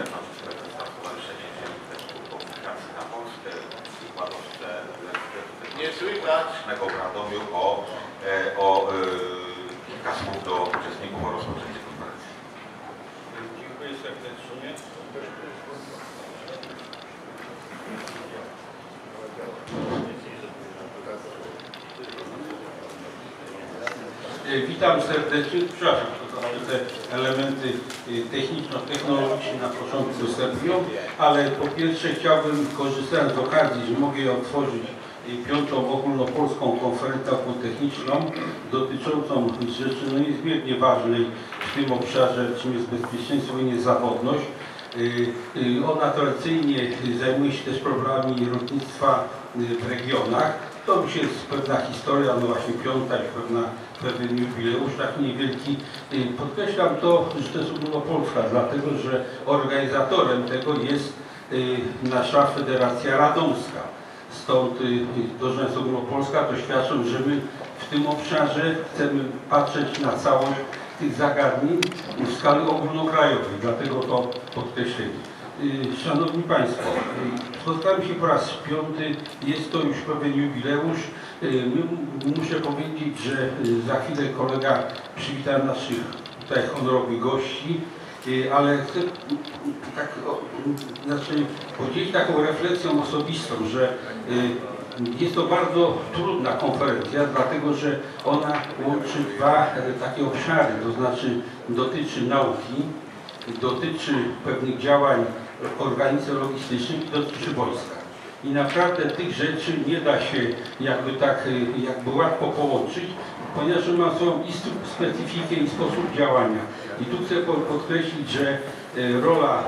Pan prezes Stowarzyszenia Inżynierii Komunikacji na Polskę i władowcę Uniwersytetu w Radomiu o kilka słów do uczestników o rozpoczęciu konferencji. Dziękuję serdecznie. Witam serdecznie. Przepraszam, te elementy techniczno-technologiczne na początku występują, ale po pierwsze chciałbym, korzystając z okazji, że mogę otworzyć 5. ogólnopolską konferencję techniczną dotyczącą rzeczy niezmiernie ważnej w tym obszarze, czym jest bezpieczeństwo i niezawodność. Ona tradycyjnie zajmuje się też problemami lotnictwa w regionach. To już jest pewna historia, no właśnie 5. i pewien jubileusz, taki niewielki. Podkreślam to, że to jest ogólnopolska, dlatego że organizatorem tego jest nasza Federacja Radomska. Stąd to, że jest ogólnopolska, to świadczy, że my w tym obszarze chcemy patrzeć na całość tych zagadnień w skali ogólnokrajowej, dlatego to podkreślenie. Szanowni Państwo, spotkamy się po raz 5. Jest to już pewien jubileusz. Muszę powiedzieć, że za chwilę kolega przywita naszych tutaj honorowych gości, ale chcę podzielić taką refleksją osobistą, że jest to bardzo trudna konferencja, dlatego że ona łączy dwa takie obszary, to znaczy dotyczy nauki, dotyczy pewnych działań organizacji logistycznych i dotyczy wojska. I naprawdę tych rzeczy nie da się jakby łatwo połączyć, ponieważ ma swoją specyfikę i sposób działania. I tu chcę podkreślić, że rola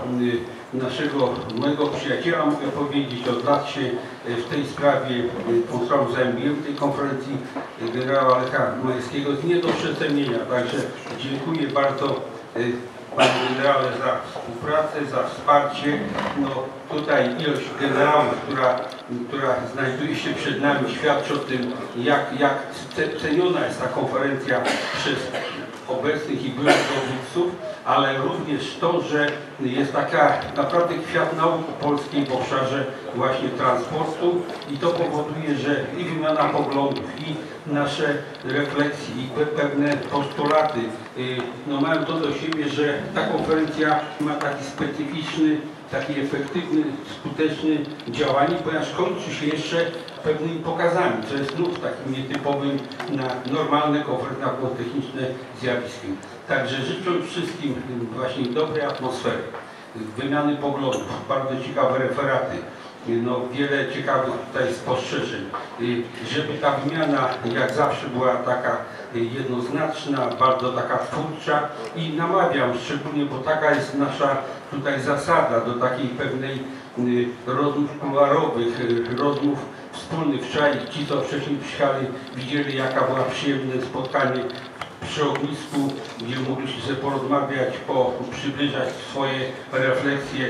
mojego przyjaciela, mogę powiedzieć, od lat się w tej sprawie tą sprawą zajmujemy, w tej konferencji generała Lecha Majewskiego jest nie do przecenienia. Także dziękuję bardzo Panie Generale za współpracę, za wsparcie. No, tutaj ilość generałów, która znajduje się przed nami, świadczy o tym, jak ceniona jest ta konferencja przez obecnych i byłych dowódców, ale również to, że jest taka naprawdę kwiat nauki polskiej w obszarze właśnie transportu i to powoduje, że i wymiana poglądów, i nasze refleksje, i pewne postulaty no mają to do siebie, że ta konferencja ma taki specyficzny, taki efektywny, skuteczny działanie, ponieważ kończy się jeszcze pewnymi pokazami, co jest znów takim nietypowym na normalne konferencje techniczne zjawiskiem. Także życzę wszystkim właśnie dobrej atmosfery, wymiany poglądów, bardzo ciekawe referaty, no, wiele ciekawych tutaj spostrzeżeń, żeby ta wymiana jak zawsze była taka jednoznaczna, bardzo taka twórcza i namawiam szczególnie, bo taka jest nasza tutaj zasada do takiej pewnej rozmów kuluarowych, rozmów wspólnych. Wczoraj ci, co wcześniej przyjechali, widzieli, jaka była przyjemne spotkanie przy ognisku, gdzie mogliśmy sobie porozmawiać, przybliżać swoje refleksje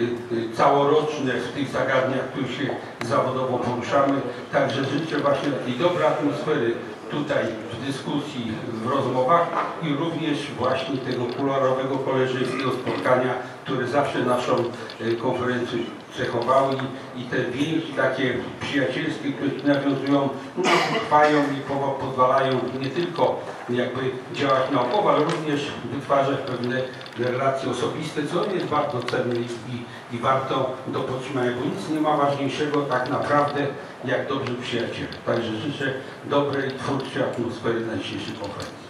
całoroczne w tych zagadnieniach, które się zawodowo poruszamy. Także życzę właśnie takiej dobrej atmosfery tutaj w dyskusji, w rozmowach i również właśnie tego kuluarowego, koleżeńskiego spotkania, które zawsze naszą konferencję cechowały i te więzi takie przyjacielskie, które nawiązują, no, trwają i pozwalają nie tylko jakby działać naukowo, ale również wytwarzać pewne relacje osobiste, co jest bardzo cenne i warto do podtrzymania, bo nic nie ma ważniejszego tak naprawdę jak dobrzy przyjaciele. Także życzę dobrej, twórczej atmosfery na dzisiejszej konferencji.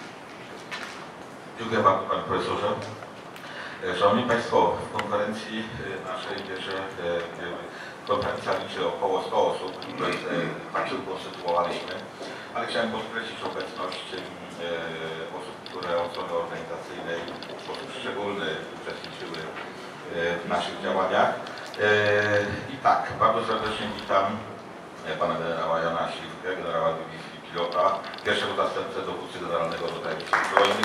Dziękuję bardzo, Panie Profesorze. Szanowni Państwo, w konferencji naszej bierze konferencja liczy około 100 osób, które tak się ukonstytuowaliśmy, ale chciałem podkreślić obecność osób, które od strony organizacyjnej w sposób szczególny uczestniczyły w naszych działaniach. I tak, bardzo serdecznie witam pana generała Jana Śliwkę, generała dywizji pilota, pierwszego zastępcę dowódcy generalnego Rodzaju Sił Zbrojnych.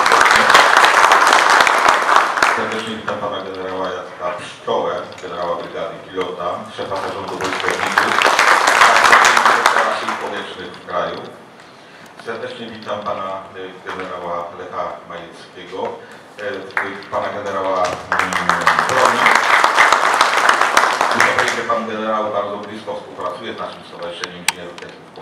Serdecznie witam pana generała Jacka Pszczołę, generała brygady pilota, szefa zarządu wojskowników, Sił Powietrznych w kraju. Serdecznie witam pana generała Lecha Majewskiego, pana generała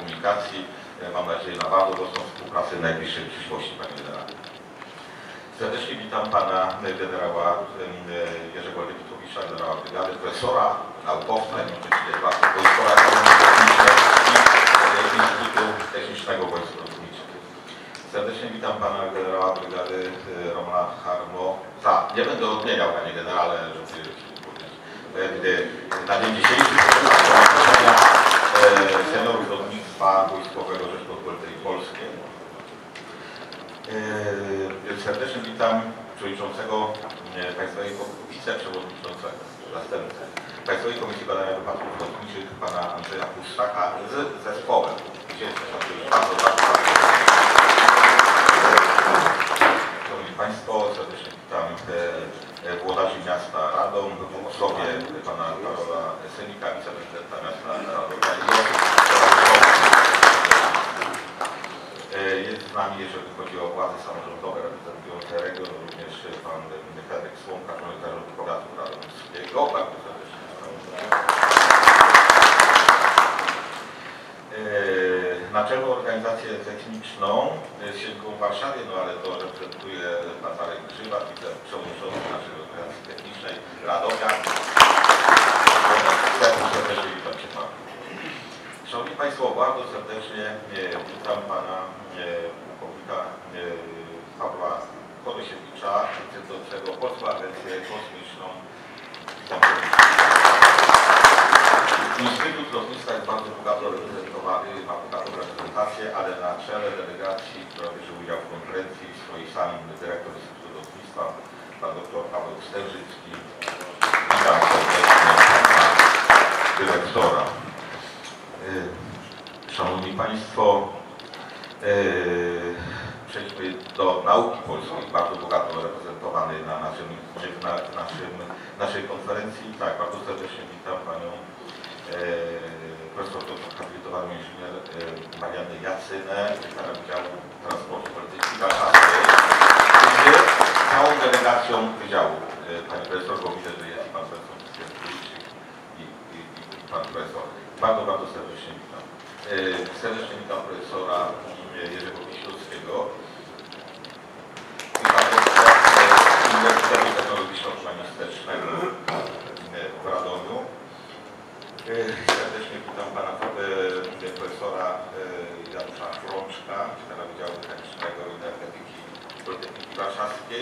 komunikacji. Mam nadzieję na bardzo dobrą współpracę w najbliższej przyszłości, panie generale. Serdecznie witam pana generała Jerzego Lewitowicza, generała brygady, profesora, naukowca, wojskowa Instytutu Technicznego Wojsk Lotniczych. Serdecznie witam pana generała brygady Romana Harmoza. Nie będę odmieniał, panie generale, żeby na dzień dzisiejszy seniorów lotnictwa wojskowego Rzeczpospolitej Polskiej. Serdecznie witam przewodniczącego Państwowego wiceprzewodniczącego, zastępcę Państwowej Komisji Badania Wypadków Lotniczych pana Andrzeja Puszczaka z zespołem. Bardzo Szanowni Państwo, serdecznie witam włodarzy miasta Radom, w osobie pana Karola Synika, wiceprezydenta miasta Radomia. Jest z nami, jeżeli chodzi o władze samorządowe reprezentujące region, również pan Henryk Słomka, członek zarządu powiatu radomskiego. Bardzo serdecznie Naczelną Organizację Techniczną z siedzibą w Warszawie, no ale to reprezentuje pan Marek Grzywak, wiceprzewodniczący Naczelnej Organizacji Technicznej Radomia. Serdecznie witam cię pan. Szanowni Państwo, bardzo serdecznie witam pana pułkownika Pawła Kodosiewicza, reprezentującego Polską Agencję Kosmiczną. Witam serdecznie. Instytut Lotnictwa jest bardzo bogato reprezentowany, ma bogatą reprezentację, ale na czele delegacji, która bierze udział w konferencji, stoi sam dyrektor Instytutu Lotnictwa, pan dr Paweł Stężycki. Witam serdecznie pana dyrektora. Szanowni Państwo, przejdźmy do nauki polskiej, bardzo bogato reprezentowanej na naszej konferencji. Tak, bardzo serdecznie witam panią profesor doktor habilitowaną inżynier Mariannę Jacynę, dekana Wydziału Transportu Polityki Warszawskiej, z całą delegacją wydziału. Pani profesor, bo widzę, że jest pan profesor i pan profesor. Bardzo, bardzo serdecznie witam. Serdecznie witam profesora Jerzego Wiśniewskiego i pan profesor Uniwersytetu Technologiczno-Humanistycznego w Radomiu. Serdecznie witam pana profesora Janusza Frączka, członka Wydziału Mechanicznego i Energetyki Politechniki Warszawskiej.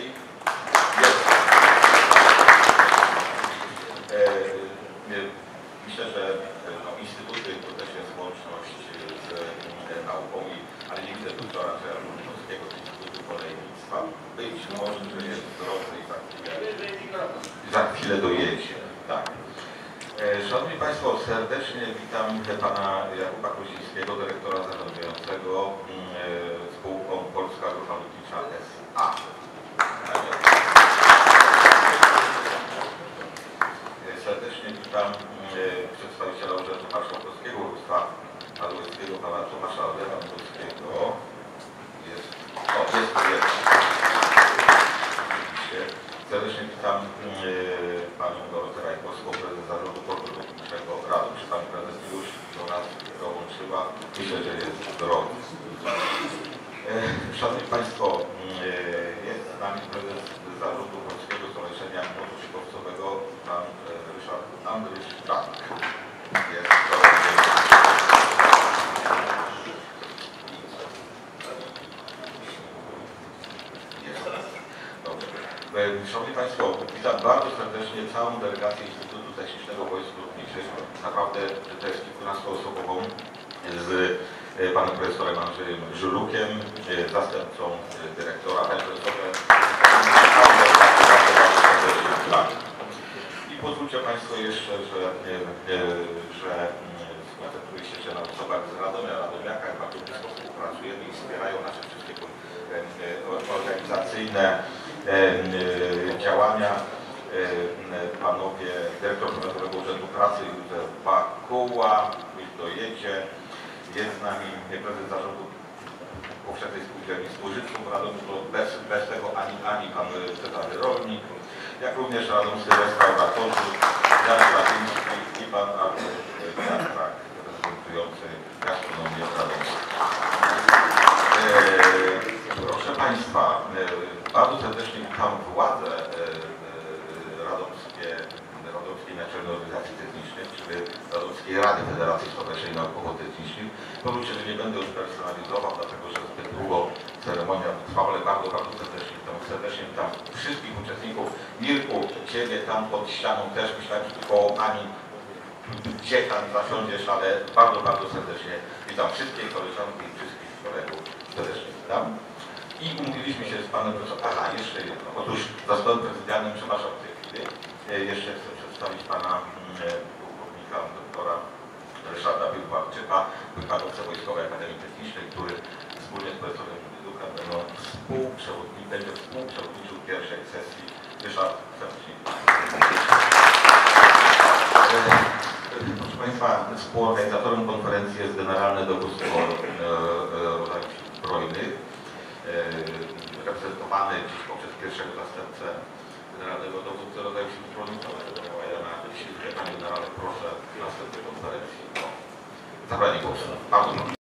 Myślę, że instytuty to też jest łączność z nauką, ale nie widzę doktora Polskiego Instytutu Kolejnictwa. Być może, że jest w drodze i za chwilę dojedzie. Tak. Szanowni Państwo, serdecznie witam pana Jakuba Kozińskiego, dyrektora zarządzającego spółką Polska Grupa Lotnicza S.A. Serdecznie witam przedstawiciela Urzędu Marszałkowskiego Województwa Mazowieckiego, pana Tomasza Lewandowskiego. Jest. Serdecznie witam panią Dorotę Rajkowską, prezes Zarządu Portu Lotniczego Radom. Czy pani prezes już do nas dołączyła? Myślę, że jest w drodze. Szanowni Państwo, jest z nami prezes Zarządu Polskiego Stowarzyszenia Motocyklowcowego, pan Ryszard Andryś Frank. Jest w drodze. Szanowni Państwo, witam bardzo serdecznie całą delegację Instytutu Technicznego Wojsk Lotniczych. Naprawdę to jest kilkunastoosobową z panem profesorem Andrzejem Żurukiem, zastępcą dyrektora, panie profesorze. I pozwólcie Państwo jeszcze, że skoncentruję się na osobach z Radomia, Radomiaka, bardzo blisko współpracujemy i wspierają nasze wszystkie organizacyjne działania. Panowie dyrektor Powiatowego Urzędu Pracy Józef Bakuła, już dojedzie. Jest z nami prezes Zarządu Powszechnej Spółdzielni Spożywczą w Radomiu, bez tego ani pan Cezary Rolnik, jak również radomscy restauratorzy, Jan Krawiński i pan Artur Jatrak, reprezentujący gastronomię. Bardzo serdecznie witam władze Radomskiej Naczelnej Organizacji Technicznej, czyli Radomskiej Rady Federacji Stowarzyszeń Naukowo-Technicznych. Pozwólcie, że nie będę już personalizował, dlatego że zbyt długo ceremonia trwała, ale bardzo, bardzo serdecznie witam wszystkich uczestników. Mirku, Ciebie tam pod ścianą też, myślałem, że koło Pani, gdzie tam zasiądziesz, ale bardzo, bardzo serdecznie witam wszystkie koleżanki i wszystkich kolegów. Serdecznie witam. I umówiliśmy się z Panem profesorem. Aha, jeszcze jedno. Otóż za stołem prezydialnym, przepraszam w tej chwili, jeszcze chcę przedstawić Pana pułkownika doktora Ryszarda Wywalczyka, wykładowcę Wojskowej Akademii Technicznej, który wspólnie z profesorem Duka będzie współprzewodniczył pierwszej sesji. Ryszard, serdecznie. Proszę Państwa, współorganizatorem konferencji jest Generalne Dowództwo Rodzajów Zbrojnych, reprezentowany dziś poprzez pierwszego zastępcę Generalnego Dowódcy Rodzajów Zbrojnych, Panie Generale, proszę w następnej konferencji o zabranie głosu. Bardzo proszę.